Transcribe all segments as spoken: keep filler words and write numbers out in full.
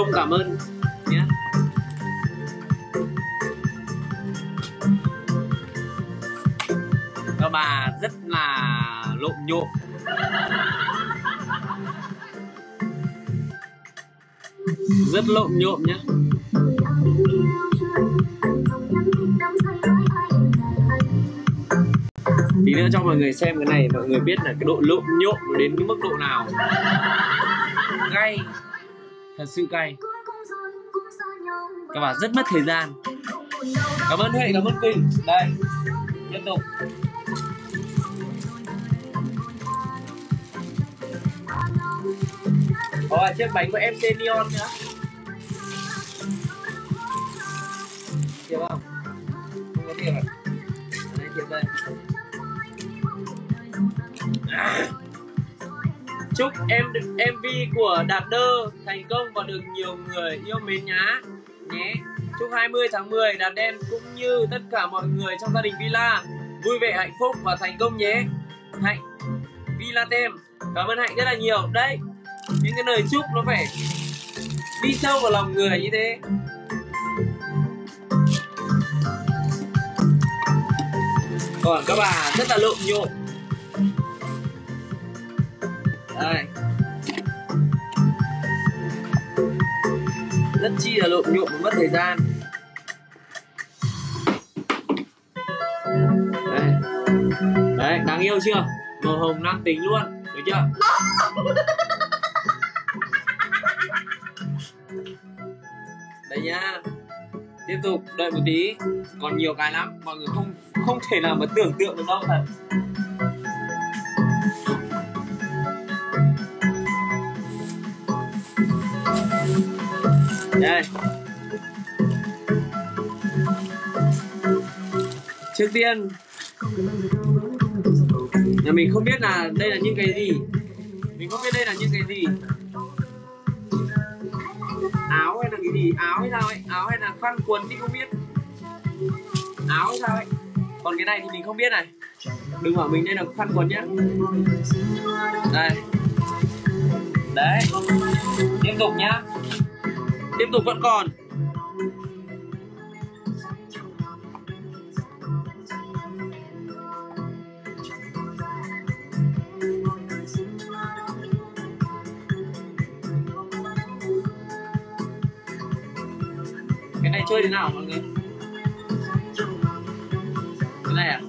Công cảm ơn nhé. Các bà rất là lộn nhộn. Rất lộn nhộn nhé. Tí nữa cho mọi người xem cái này, mọi người biết là cái độ lộn nhộn nó đến cái mức độ nào. Cay, thật sự cay. Các bạn rất mất thời gian. Cảm ơn Huệ, cảm ơn Quỳnh. Đây, tiếp tục. Có chiếc bánh của em xê Neon nữa. Tiếp không? Không có tiếp à? Đây, tiếp đây. À. Chúc em em vê của Đạt Đơ thành công và được nhiều người yêu mến nhá nhé. Chúc hai mươi tháng mười Đạt Đen cũng như tất cả mọi người trong gia đình Villa vui vẻ, hạnh phúc và thành công nhé. Hạnh Villa Tem, cảm ơn Hạnh rất là nhiều. Đây, những cái lời chúc nó phải đi sâu vào lòng người như thế. Còn các bà rất là lộn nhộn. Đây, rất chi là lộn nhộn và mất thời gian. Đây, đấy, đáng yêu chưa? Màu hồng nam tính luôn, được chưa? Đây nhá. Tiếp tục đợi một tí, còn nhiều cái lắm, mọi người không không thể nào mà tưởng tượng được đâu thật. Đây. Trước tiên là mình không biết là đây là những cái gì. Mình không biết đây là những cái gì. Áo hay là cái gì? Áo hay sao ấy? Áo hay là khăn quấn thì không biết. Áo hay sao ấy? Còn cái này thì mình không biết này. Đừng bảo mình đây là khăn quấn nhá. Đây. Đấy. Tiếp tục nhá. Tiếp tục vẫn còn. Cái này chơi thế nào mọi người? Cái này à?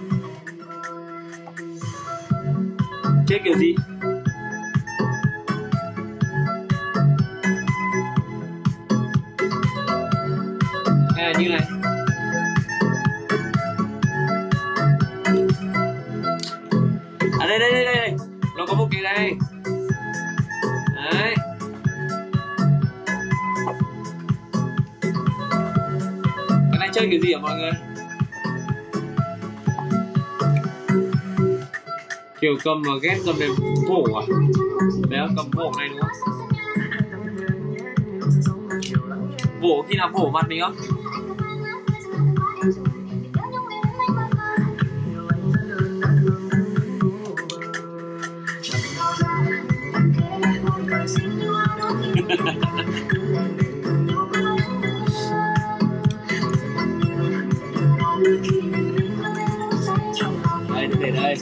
Chơi kiểu gì? Hay là như này. À đây đây đây đây, nó có một cái đây. Đấy. Cái này chơi kiểu gì hả mọi người? Kiểu cầm mà ghép cầm để vỗ à? Đấy không? Cầm vỗ này đúng không? Vỗ khi nào vỗ mặt mình không? Đây, để đây.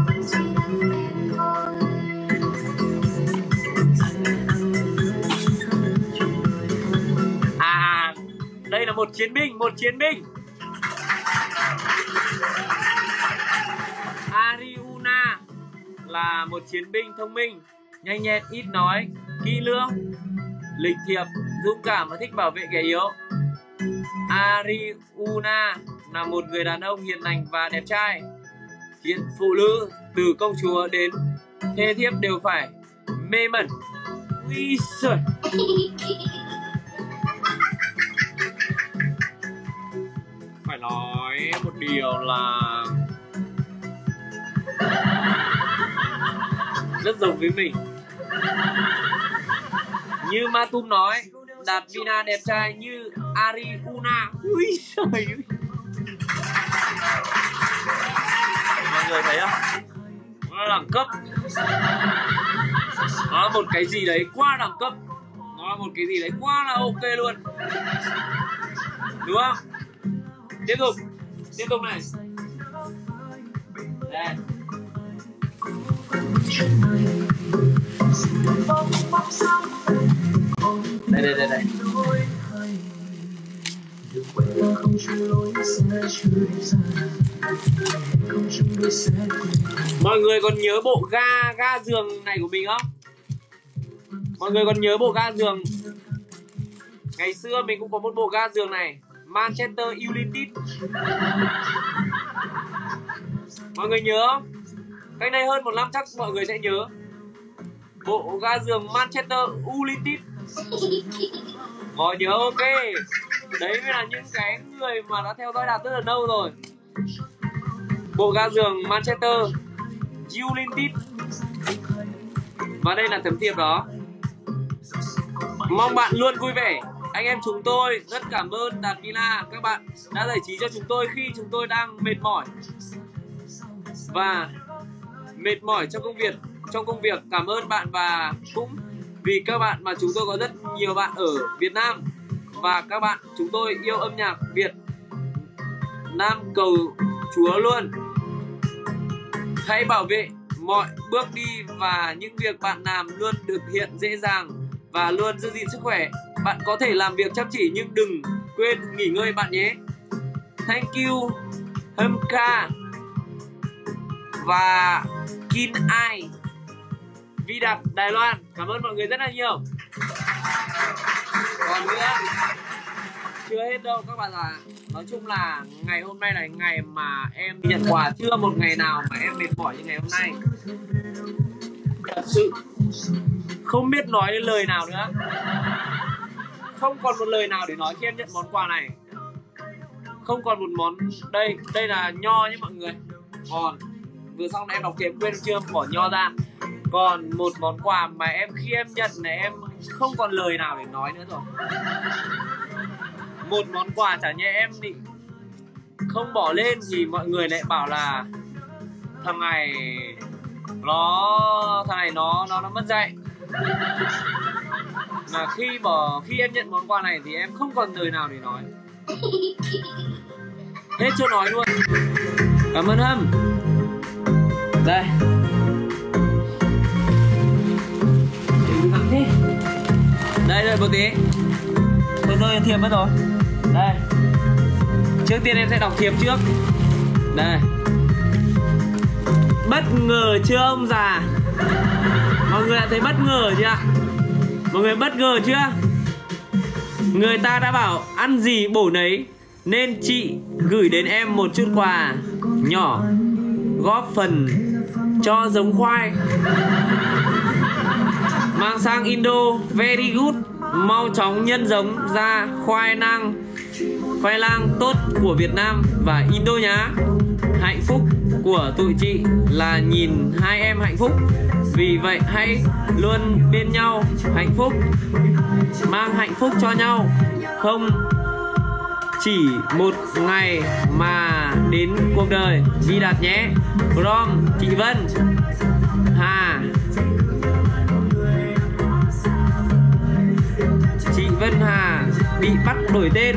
À, đây là một chiến binh, một chiến binh. Ariuna là một chiến binh thông minh, nhanh nhẹn, ít nói, kỹ lưỡng, lịch thiệp, dũng cảm và thích bảo vệ kẻ yếu. Ariuna là một người đàn ông hiền lành và đẹp trai. Hiện phụ nữ từ công chúa đến thê thiếp đều phải mê mẩn. Ui giời. Phải nói một điều là rất giống với mình. Như Matum nói, Đạt Vina đẹp trai như Ariuna. Ui giời ơi. Mọi người thấy không? Nó là đẳng cấp. Nó là một cái gì đấy quá đẳng cấp. Nó là một cái gì đấy quá là ok luôn, đúng không? Tiếp tục, tiếp tục này. Đây. Đây đây đây đây. Mọi người còn nhớ bộ ga ga giường này của mình không? Mọi người còn nhớ bộ ga giường ngày xưa mình cũng có một bộ ga giường này, Manchester United. Mọi người nhớ không? Cách đây hơn một năm chắc mọi người sẽ nhớ bộ ga giường Manchester United. Mọi nhớ ok. Đấy mới là những cái người mà đã theo dõi Đạt rất là lâu rồi. Bộ ga giường Manchester United. Và đây là tấm thiệp đó. Mong bạn luôn vui vẻ. Anh em chúng tôi rất cảm ơn Đạt Villa. Các bạn đã giải trí cho chúng tôi khi chúng tôi đang mệt mỏi và mệt mỏi trong công việc. Trong công việc cảm ơn bạn, và cũng vì các bạn mà chúng tôi có rất nhiều bạn ở Việt Nam, và các bạn chúng tôi yêu âm nhạc Việt Nam cầu Chúa luôn. Hãy bảo vệ mọi bước đi và những việc bạn làm luôn thực hiện dễ dàng và luôn giữ gìn sức khỏe. Bạn có thể làm việc chăm chỉ nhưng đừng quên nghỉ ngơi bạn nhé. Thank you Hemka và Kin Ai Vi Đạt Đài Loan. Cảm ơn mọi người rất là nhiều. Còn nữa chưa hết đâu các bạn ạ. Nói chung là ngày hôm nay là ngày mà em nhận quà, chưa một ngày nào mà em mệt mỏi như ngày hôm nay. Thật sự không biết nói đến lời nào nữa. Không còn một lời nào để nói khi em nhận món quà này. Không còn một món. Đây, đây là nho nhé mọi người. Còn vừa xong em đọc thiệp quên chưa bỏ nho ra. Còn một món quà mà em khi em nhận này em không còn lời nào để nói nữa rồi. Một món quà chả nhẽ em định không bỏ lên thì mọi người lại bảo là thằng này nó thằng này nó nó nó mất dạy. Mà khi bỏ khi em nhận món quà này thì em không còn lời nào để nói. Hết chỗ nói luôn. Cảm ơn Hâm. Đây. Đây đây một tí. Tôi rơi thiệp mất rồi. Đây. Trước tiên em sẽ đọc thiệp trước. Đây. Bất ngờ chưa ông già? Mọi người đã thấy bất ngờ chưa ạ? Mọi người bất ngờ chưa? Người ta đã bảo ăn gì bổ nấy, nên chị gửi đến em một chút quà nhỏ góp phần cho giống khoai. Mang sang Indo, very good. Mau chóng nhân giống ra khoai lang khoai lang tốt của Việt Nam và Indo nhá. Hạnh phúc của tụi chị là nhìn hai em hạnh phúc. Vì vậy hãy luôn bên nhau hạnh phúc, mang hạnh phúc cho nhau. Không chỉ một ngày mà đến cuộc đời. Vi Đạt nhé. From chị Vân Hà. Chị Vân Hà bị bắt đổi tên.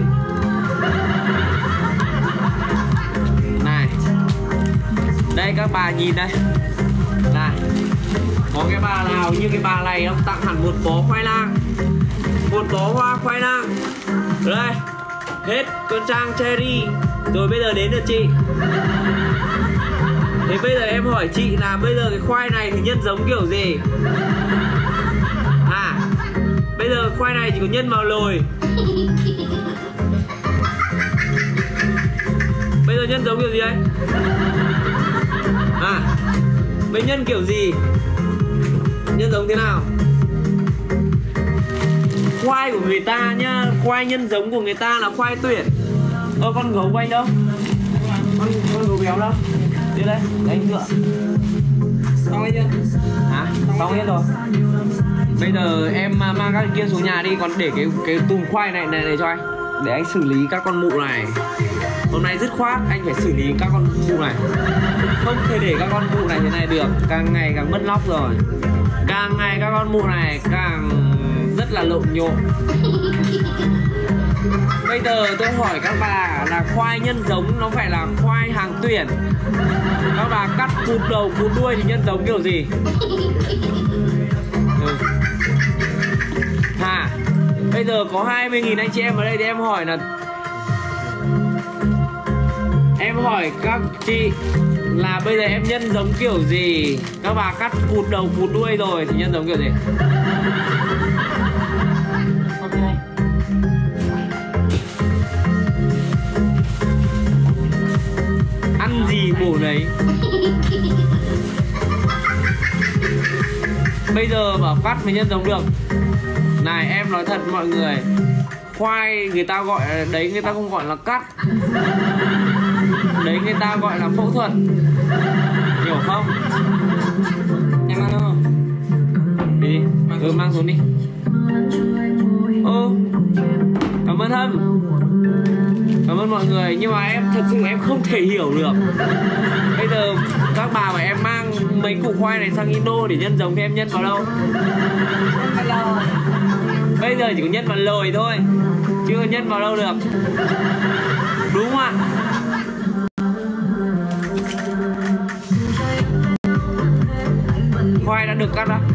Này. Đây các bà nhìn đây. Này. Có cái bà nào như cái bà này không? Tặng hẳn một bó khoai lang, một bó hoa khoai lang. Đây. Hết con trang cherry. Rồi bây giờ đến được chị. Thế bây giờ em hỏi chị là bây giờ cái khoai này thì nhân giống kiểu gì? À, bây giờ khoai này chỉ có nhân màu lồi. Bây giờ nhân giống kiểu gì đấy? À, bây nhân kiểu gì? Nhân giống thế nào? Khoai của người ta nhá, khoai nhân giống của người ta là khoai tuyển. Ơ con gấu của anh đâu? Con, con gấu béo đâu? Đi đây, để anh dựa. Xong hết chưa? Hả? Xong hết rồi. Bây giờ em mang các cái kia xuống nhà đi, còn để cái cái tùm khoai này này này cho anh. Để anh xử lý các con mụ này. Hôm nay dứt khoát anh phải xử lý các con mụ này. Không thể để các con mụ này thế này được. Càng ngày càng mất lóc rồi. Càng ngày các con mụ này càng rất rất là lộn nhộn. Bây giờ tôi hỏi các bà là khoai nhân giống nó phải là khoai hàng tuyển. Các bà cắt cụt đầu cụt đuôi thì nhân giống kiểu gì? Ừ. Hả? Bây giờ có hai mươi nghìn anh chị em ở đây thì em hỏi là em hỏi các chị là bây giờ em nhân giống kiểu gì? Các bà cắt cụt đầu cụt đuôi rồi thì nhân giống kiểu gì? Ăn gì bổ đấy. Bây giờ bảo cắt mới nhân giống được. Này em nói thật mọi người, khoai người ta gọi đấy, người ta không gọi là cắt, đấy người ta gọi là phẫu thuật, hiểu không? Em ăn không? Đi, ừ, mang xuống đi. Ô, cảm ơn Hâm, cảm ơn mọi người. Nhưng mà em thật sự em không thể hiểu được. Bây giờ các bà mà em mang mấy củ khoai này sang Indo để nhân giống thì em nhân vào đâu? Bây giờ chỉ có nhân vào lồi thôi, chưa nhân vào đâu được. Đúng không ạ? Khoai đã được cắt đã.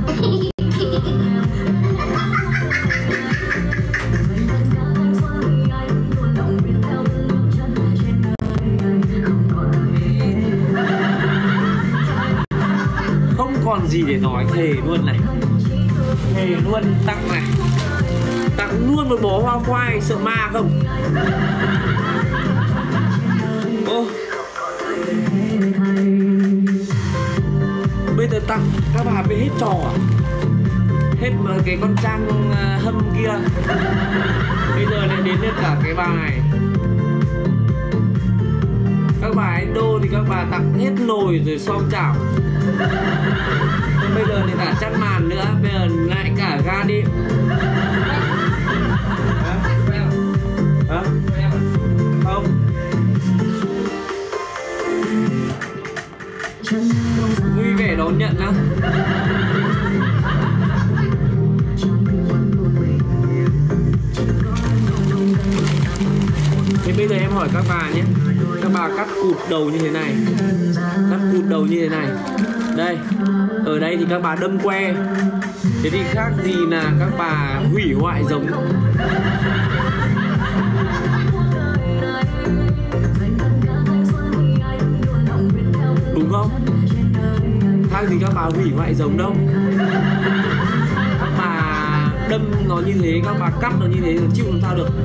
Không còn gì để nói, thề luôn này, thề luôn. Tặng này, tặng luôn một bó hoa khoai, sợ ma không? Ô, bây giờ tặng các bà bị hết trò à? Hết mà cái con Trang uh, Hâm kia. Bây giờ lại đến được cả cái bài. Các bà Indo thì các bà tặng hết nồi rồi xong chảo. Bây giờ thì cả chăn màn nữa, bây giờ lại cả ga đi. Hả? Không. Vui vẻ đón nhận á. Thế bây giờ em hỏi các bà nhé, các bà cắt cụt đầu như thế này, cắt cụt đầu như thế này. Đây, ở đây thì các bà đâm que. Thế thì khác gì là các bà hủy hoại giống. Đúng không? Khác gì các bà hủy hoại giống đâu. Các bà đâm nó như thế, các bà cắt nó như thế, chịu làm sao được.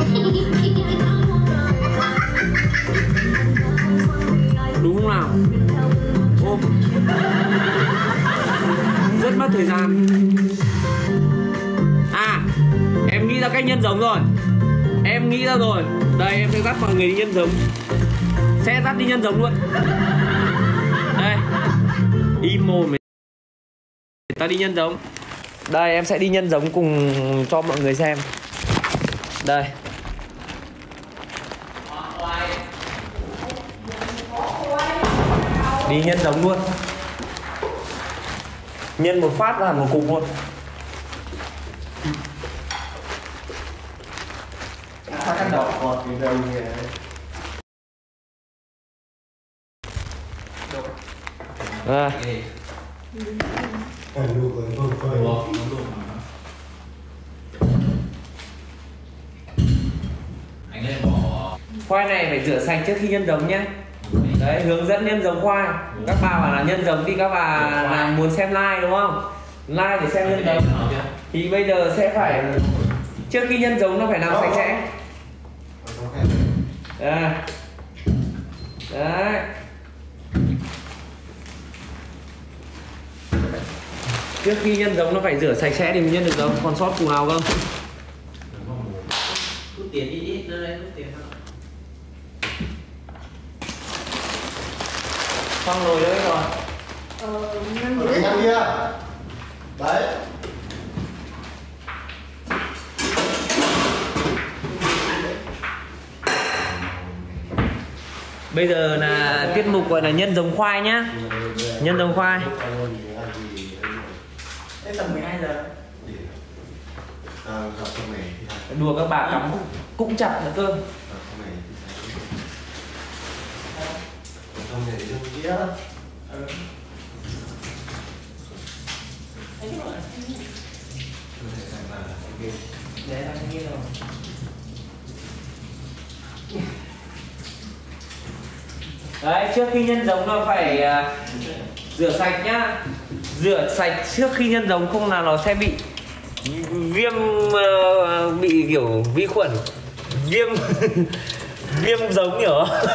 Đúng không nào? Ô, rất mất thời gian. À, em nghĩ ra cách nhân giống rồi. Em nghĩ ra rồi. Đây, em sẽ dắt mọi người đi nhân giống. Sẽ dắt đi nhân giống luôn. Đây, imo người ta đi nhân giống. Đây, em sẽ đi nhân giống cùng cho mọi người xem. Đây. Đi nhân giống luôn. Nhân một phát ra một cục luôn. Cái đỏ ngọt thì đâu nhỉ? À. Khoai này phải rửa sạch trước khi nhân giống nhé. Đấy, hướng dẫn nhân giống khoai. Các bà bảo là nhân giống thì các bà là muốn xem like đúng không? Like để xem nhân giống. Thì bây giờ sẽ phải trước khi nhân giống nó phải làm sạch sẽ. Đây. Đấy. Trước khi nhân giống nó phải rửa sạch sẽ thì mình nhân được giống. Còn sót củ nào không? Rút tiền đi ít, đưa đây rút tiền không? Xong rồi đấy rồi. Ờ, nhân gì đấy? Đấy. Bây giờ là tiết mục gọi là nhân giống khoai nhá. Nhân giống khoai. Tầm mười hai giờ. À, gặp trong này thì Đùa các bà cắm cũng, cũng chặt nữa cơ. trong này thì trong này trong kia. Ừ. Để ra như rồi. Đấy, trước khi nhân giống nó phải uh, rửa sạch nhá. Rửa sạch trước khi nhân giống, không là nó sẽ bị viêm, uh, bị kiểu vi khuẩn, viêm viêm giống hiểu không?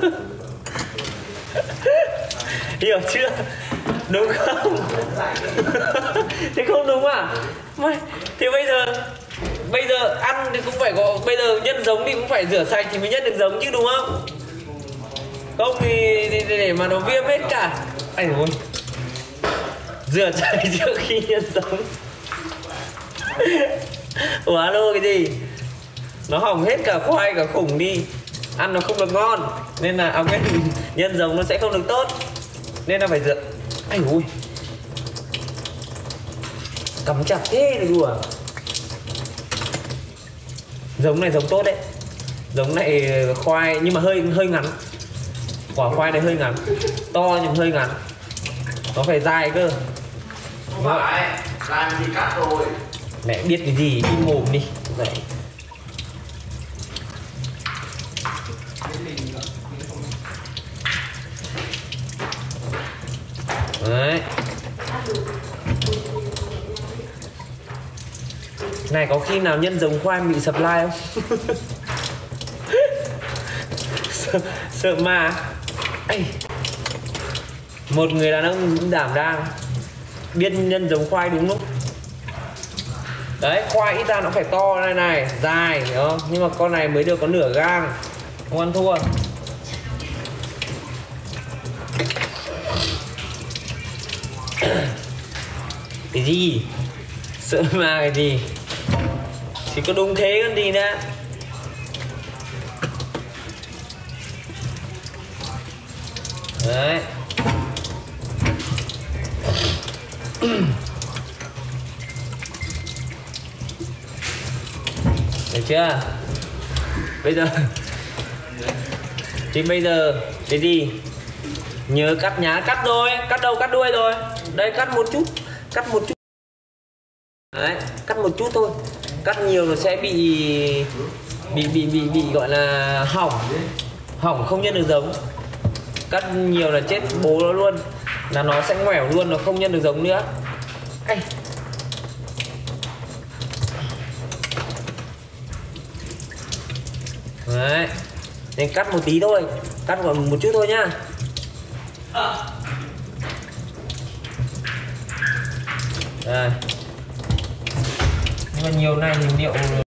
Hiểu chưa? Đúng không? Thế không đúng à? Mày, thì bây giờ bây giờ ăn thì cũng phải có, bây giờ nhân giống thì cũng phải rửa sạch thì mới nhân được giống chứ đúng không? Không thì để, để mà nó viêm hết cả. Anh ơi, rửa sạch trước khi nhân giống. Ủa alo cái gì? Nó hỏng hết cả khoai cả khủng đi, ăn nó không được ngon, nên là à, cái nhân giống nó sẽ không được tốt, nên là phải rửa. Anh ui, cắm chặt thế này đùa. Giống này giống tốt đấy, giống này khoai nhưng mà hơi hơi ngắn, quả khoai này hơi ngắn, to nhưng hơi ngắn, nó phải dài cơ. Không phải, làm gì cắt rồi. Mẹ biết cái gì, đi mồm đi. Vậy. Đấy. Này có khi nào nhân giống khoai bị sập like không? sợ, sợ ma. Ây. Một người đàn ông đảm đang biết nhân giống khoai đúng lúc. Đấy, khoai ít ra nó phải to này này, dài, hiểu không? Nhưng mà con này mới được có nửa gang, không ăn thua. Cái gì? Sợ ma cái gì? Chỉ có đúng thế còn gì nữa. Đấy. Được chưa? Bây giờ thì bây giờ cái gì? Nhớ cắt nhá, cắt thôi, cắt đầu cắt đuôi rồi. Đây cắt một chút, cắt một chút. Đấy, cắt một chút thôi. Cắt nhiều nó sẽ bị bị bị bị bị gọi là hỏng. Hỏng không nhân được giống. Cắt nhiều là chết bố nó luôn. Là nó sẽ ngoẻo luôn, nó không nhân được giống nữa. Ây. Đấy. Nên cắt một tí thôi, cắt còn một chút thôi nhá. Đây. Nhưng mà nhiều này thì liệu